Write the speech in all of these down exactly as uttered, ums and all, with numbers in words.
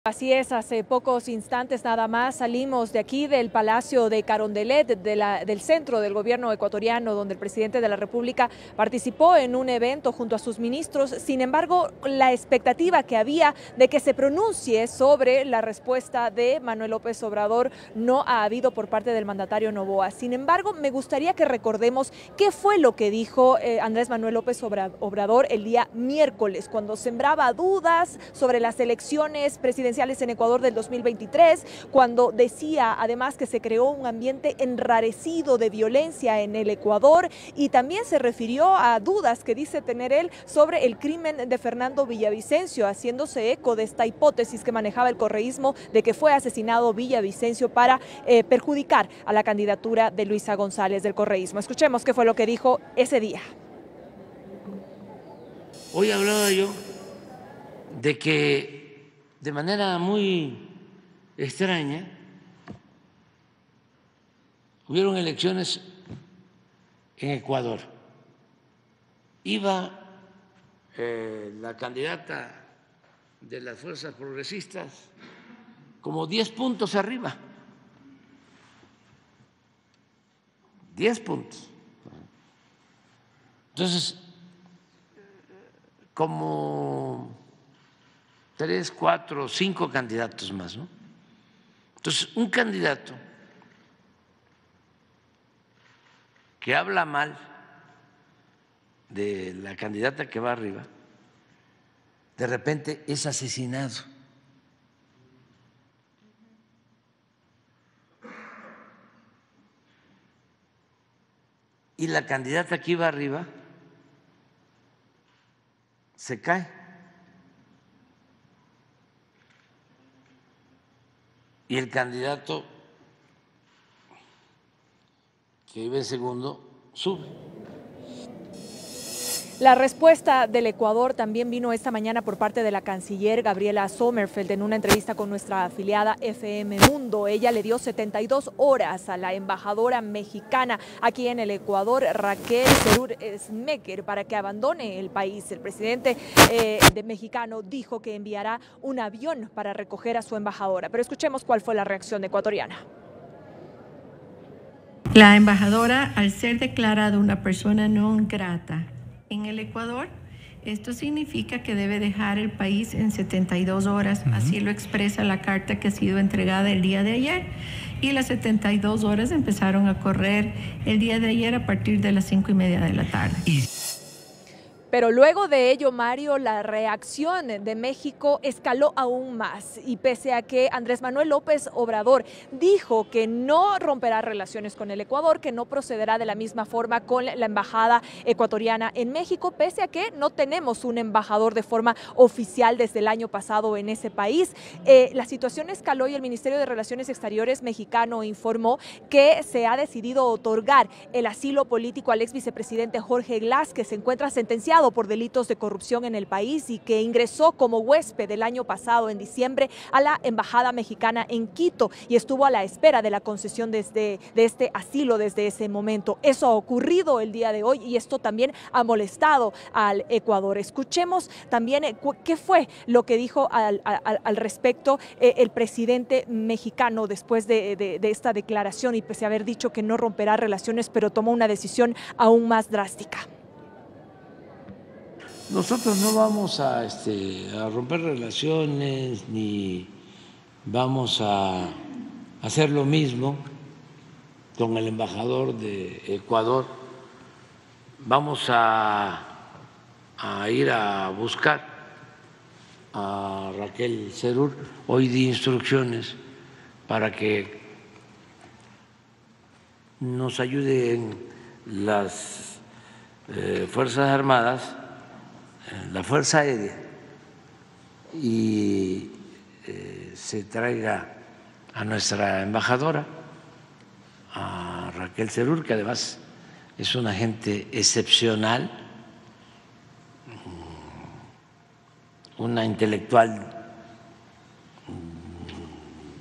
Así es, hace pocos instantes nada más salimos de aquí del Palacio de Carondelet, de la, del centro del gobierno ecuatoriano, donde el presidente de la República participó en un evento junto a sus ministros. Sin embargo, la expectativa que había de que se pronuncie sobre la respuesta de Manuel López Obrador no ha habido por parte del mandatario Noboa. Sin embargo, me gustaría que recordemos qué fue lo que dijo eh, Andrés Manuel López Obrador el día miércoles, cuando sembraba dudas sobre las elecciones presidenciales en Ecuador del dos mil veintitrés, cuando decía además que se creó un ambiente enrarecido de violencia en el Ecuador, y también se refirió a dudas que dice tener él sobre el crimen de Fernando Villavicencio, haciéndose eco de esta hipótesis que manejaba el correísmo de que fue asesinado Villavicencio para eh, perjudicar a la candidatura de Luisa González del correísmo. Escuchemos qué fue lo que dijo ese día. Hoy hablaba yo de que de manera muy extraña hubieron elecciones en Ecuador. Iba eh, la candidata de las fuerzas progresistas como diez puntos arriba. diez puntos. Entonces, como tres, cuatro, cinco candidatos más, ¿no? Entonces, un candidato que habla mal de la candidata que va arriba, de repente es asesinado. Y la candidata que iba arriba se cae. Y el candidato que iba en segundo sube. La respuesta del Ecuador también vino esta mañana por parte de la canciller Gabriela Sommerfeld en una entrevista con nuestra afiliada F M Mundo. Ella le dio setenta y dos horas a la embajadora mexicana aquí en el Ecuador, Raquel Serur Smecker, para que abandone el país. El presidente eh, de mexicano dijo que enviará un avión para recoger a su embajadora. Pero escuchemos cuál fue la reacción ecuatoriana. La embajadora, al ser declarada una persona non grata en el Ecuador, esto significa que debe dejar el país en setenta y dos horas, uh-huh. Así lo expresa la carta que ha sido entregada el día de ayer, y las setenta y dos horas empezaron a correr el día de ayer a partir de las cinco y media de la tarde. Y Pero luego de ello, Mario, la reacción de México escaló aún más, y pese a que Andrés Manuel López Obrador dijo que no romperá relaciones con el Ecuador, que no procederá de la misma forma con la embajada ecuatoriana en México, pese a que no tenemos un embajador de forma oficial desde el año pasado en ese país, eh, la situación escaló y el Ministerio de Relaciones Exteriores mexicano informó que se ha decidido otorgar el asilo político al ex vicepresidente Jorge Glass, que se encuentra sentenciado por delitos de corrupción en el país y que ingresó como huésped el año pasado en diciembre a la embajada mexicana en Quito y estuvo a la espera de la concesión desde, de este asilo desde ese momento. Eso ha ocurrido el día de hoy y esto también ha molestado al Ecuador. Escuchemos también eh, qué fue lo que dijo al, al, al respecto eh, el presidente mexicano después de, de, de esta declaración, y pese a haber dicho que no romperá relaciones, pero tomó una decisión aún más drástica. Nosotros no vamos a, este, a romper relaciones ni vamos a hacer lo mismo con el embajador de Ecuador. Vamos a, a ir a buscar a Raquel Serur. Hoy di instrucciones para que nos ayuden las eh, Fuerzas Armadas, la Fuerza Aérea, y eh, se traiga a nuestra embajadora, a Raquel Serur, que además es una gente excepcional, una intelectual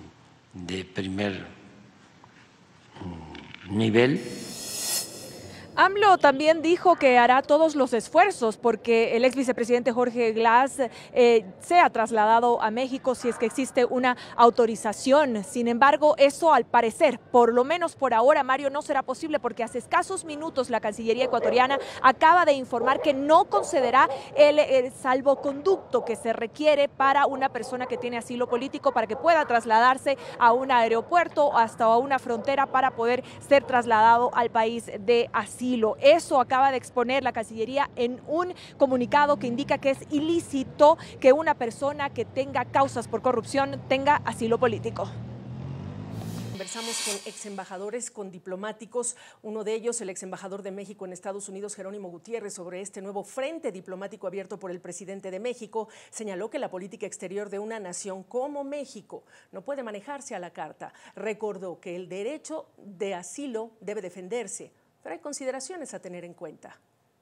de primer nivel. AMLO también dijo que hará todos los esfuerzos porque el ex vicepresidente Jorge Glass eh, sea trasladado a México si es que existe una autorización. Sin embargo, eso al parecer, por lo menos por ahora, Mario, no será posible porque hace escasos minutos la Cancillería ecuatoriana acaba de informar que no concederá el, el salvoconducto que se requiere para una persona que tiene asilo político para que pueda trasladarse a un aeropuerto hasta a una frontera para poder ser trasladado al país de asilo. Eso acaba de exponer la Cancillería en un comunicado que indica que es ilícito que una persona que tenga causas por corrupción tenga asilo político. Conversamos con ex embajadores, con diplomáticos, uno de ellos el ex embajador de México en Estados Unidos, Jerónimo Gutiérrez, sobre este nuevo frente diplomático abierto por el presidente de México. Señaló que la política exterior de una nación como México no puede manejarse a la carta. Recordó que el derecho de asilo debe defenderse, pero hay consideraciones a tener en cuenta.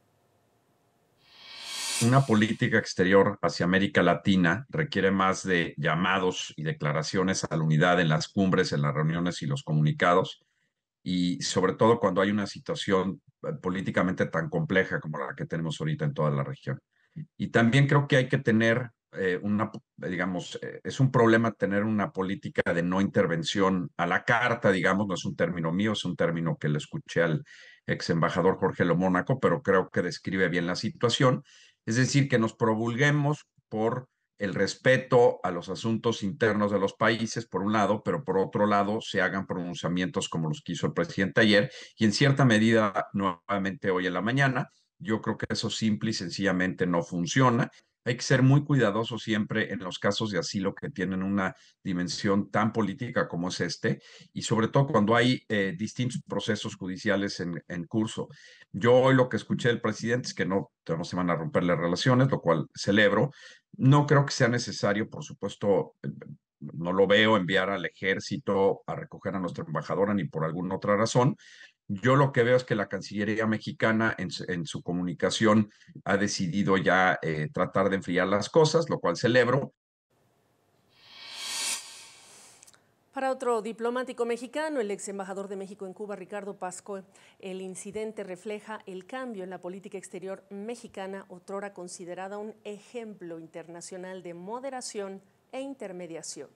Una política exterior hacia América Latina requiere más de llamados y declaraciones a la unidad en las cumbres, en las reuniones y los comunicados, y sobre todo cuando hay una situación políticamente tan compleja como la que tenemos ahorita en toda la región. Y también creo que hay que tener eh, una, digamos, eh, es un problema tener una política de no intervención a la carta, digamos, no es un término mío, es un término que le escuché al ex embajador Jorge Lomónaco, pero creo que describe bien la situación. Es decir, que nos promulguemos por el respeto a los asuntos internos de los países, por un lado, pero por otro lado se hagan pronunciamientos como los que hizo el presidente ayer y en cierta medida nuevamente hoy en la mañana. Yo creo que eso simple y sencillamente no funciona. Hay que ser muy cuidadosos siempre en los casos de asilo que tienen una dimensión tan política como es este, y sobre todo cuando hay eh, distintos procesos judiciales en, en curso. Yo hoy lo que escuché del presidente es que no, no se van a romper las relaciones, lo cual celebro. No creo que sea necesario, por supuesto, no lo veo enviar al ejército a recoger a nuestra embajadora ni por alguna otra razón. Yo lo que veo es que la Cancillería mexicana en su, en su comunicación ha decidido ya eh, tratar de enfriar las cosas, lo cual celebro. Para otro diplomático mexicano, el ex embajador de México en Cuba, Ricardo Pasco, el incidente refleja el cambio en la política exterior mexicana, otrora considerada un ejemplo internacional de moderación e intermediación.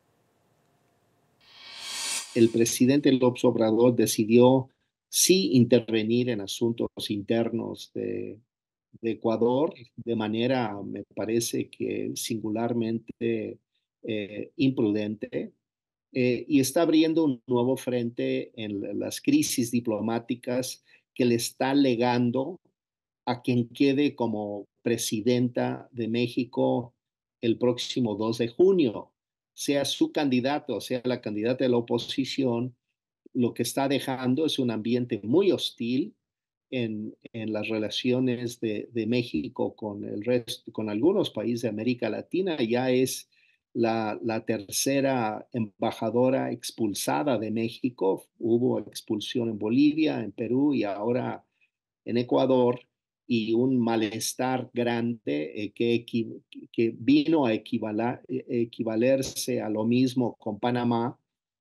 El presidente López Obrador decidió sí intervenir en asuntos internos de, de Ecuador de manera, me parece que singularmente eh, imprudente, eh, y está abriendo un nuevo frente en las crisis diplomáticas que le está legando a quien quede como presidenta de México el próximo dos de junio, sea su candidato, sea la candidata de la oposición. Lo que está dejando es un ambiente muy hostil en, en las relaciones de, de México con el resto, con algunos países de América Latina. Ya es la, la tercera embajadora expulsada de México. Hubo expulsión en Bolivia, en Perú y ahora en Ecuador, y un malestar grande eh, que, que vino a equivaler, equivalerse a lo mismo con Panamá.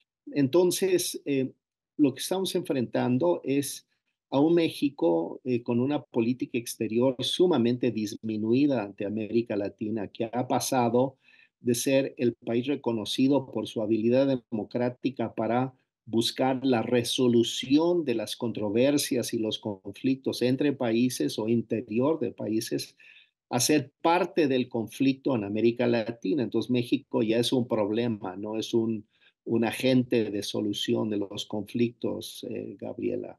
Entonces, eh, lo que estamos enfrentando es a un México eh, con una política exterior sumamente disminuida ante América Latina, que ha pasado de ser el país reconocido por su habilidad democrática para buscar la resolución de las controversias y los conflictos entre países o interior de países, a ser parte del conflicto en América Latina. Entonces México ya es un problema, no es un, un agente de solución de los conflictos, eh, Gabriela.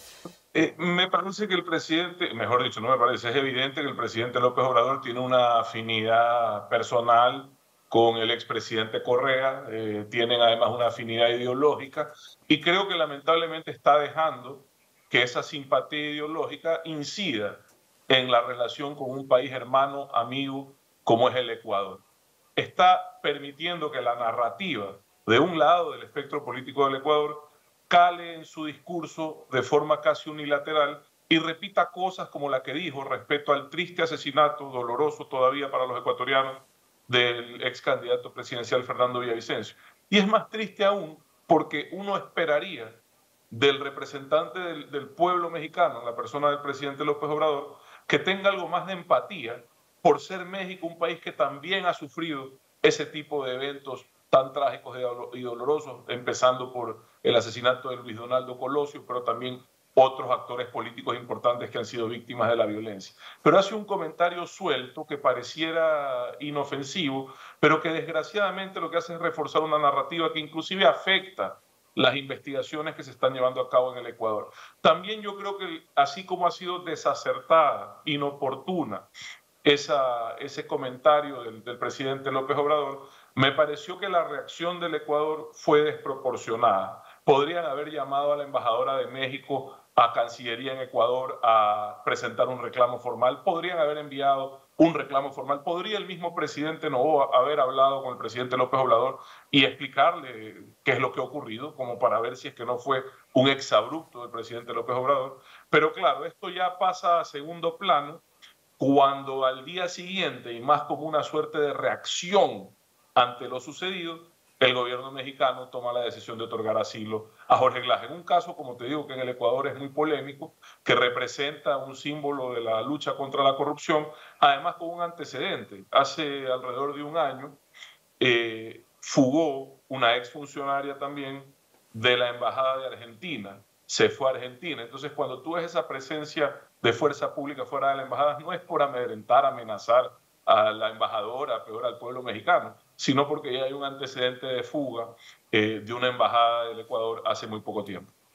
Eh, me parece que el presidente, mejor dicho, no me parece, es evidente que el presidente López Obrador tiene una afinidad personal con el expresidente Correa, eh, tienen además una afinidad ideológica y creo que lamentablemente está dejando que esa simpatía ideológica incida en la relación con un país hermano, amigo, como es el Ecuador. Está permitiendo que la narrativa de un lado del espectro político del Ecuador cale en su discurso de forma casi unilateral y repita cosas como la que dijo respecto al triste asesinato, doloroso todavía para los ecuatorianos, del ex candidato presidencial Fernando Villavicencio. Y es más triste aún porque uno esperaría del representante del, del pueblo mexicano, en la persona del presidente López Obrador, que tenga algo más de empatía por ser México un país que también ha sufrido ese tipo de eventos tan trágicos y dolorosos, empezando por el asesinato de Luis Donaldo Colosio, pero también otros actores políticos importantes que han sido víctimas de la violencia. Pero hace un comentario suelto que pareciera inofensivo, pero que desgraciadamente lo que hace es reforzar una narrativa que inclusive afecta las investigaciones que se están llevando a cabo en el Ecuador. También yo creo que así como ha sido desacertada, inoportuna, esa, ese comentario del, del presidente López Obrador, me pareció que la reacción del Ecuador fue desproporcionada. Podrían haber llamado a la embajadora de México a Cancillería en Ecuador a presentar un reclamo formal, podrían haber enviado un reclamo formal, podría el mismo presidente Noboa haber hablado con el presidente López Obrador y explicarle qué es lo que ha ocurrido, como para ver si es que no fue un exabrupto del presidente López Obrador. Pero claro, esto ya pasa a segundo plano cuando al día siguiente, y más como una suerte de reacción ante lo sucedido, el gobierno mexicano toma la decisión de otorgar asilo a Jorge Glass. En un caso, como te digo, que en el Ecuador es muy polémico, que representa un símbolo de la lucha contra la corrupción, además con un antecedente. Hace alrededor de un año eh, fugó una exfuncionaria también de la Embajada de Argentina, se fue a Argentina. Entonces, cuando tú ves esa presencia de fuerza pública fuera de la embajada, no es por amedrentar, amenazar a la embajadora, peor al pueblo mexicano, sino porque ya hay un antecedente de fuga eh, de una embajada del Ecuador hace muy poco tiempo.